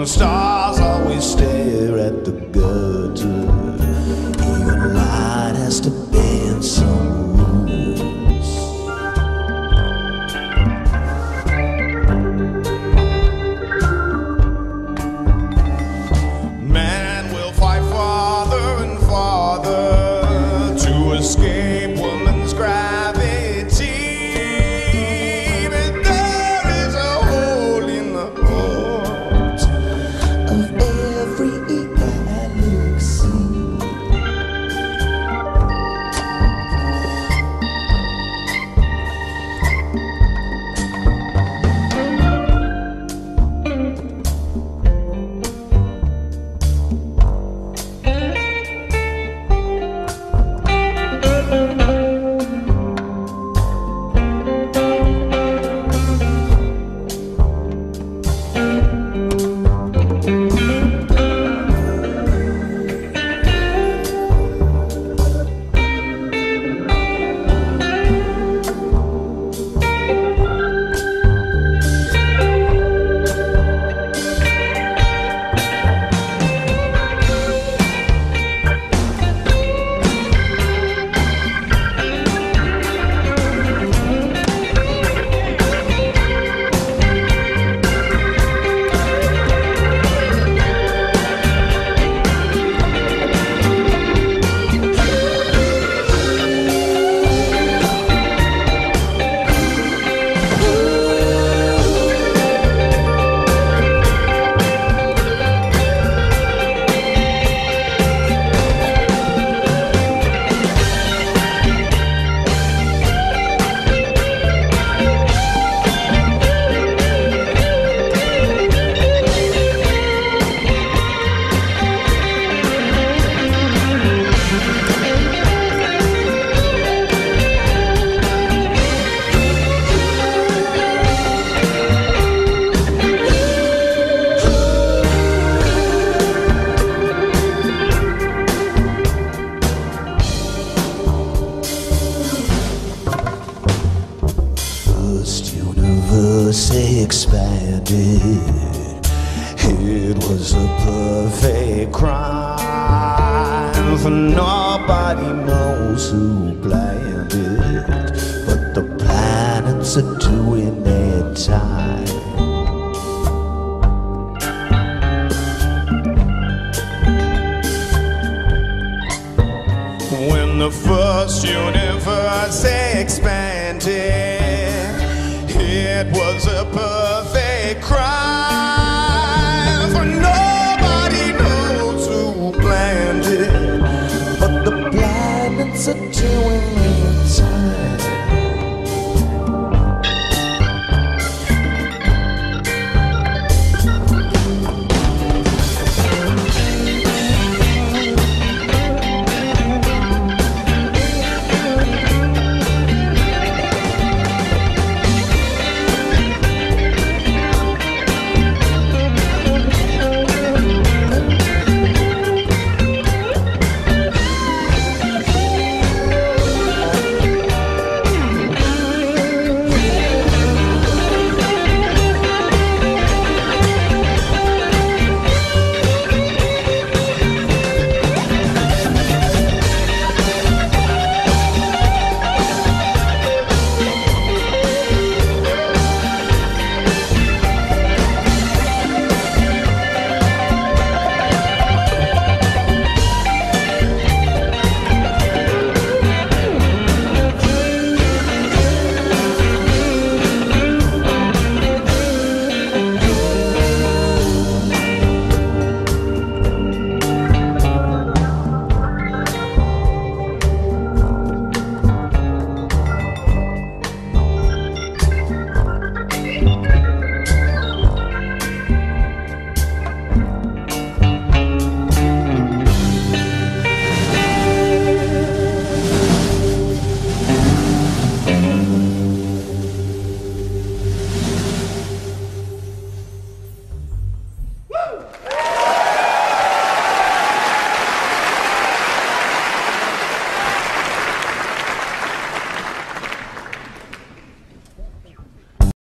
the stars always stare at the gutter. Even light has to bend some rules. Man will fight farther and farther to escape woman's gravity. But there is a hole in the heart of every galaxy. Expanded. It was a perfect crime, for nobody knows who planned it, but the planets are doing their time. When the first universe expanded,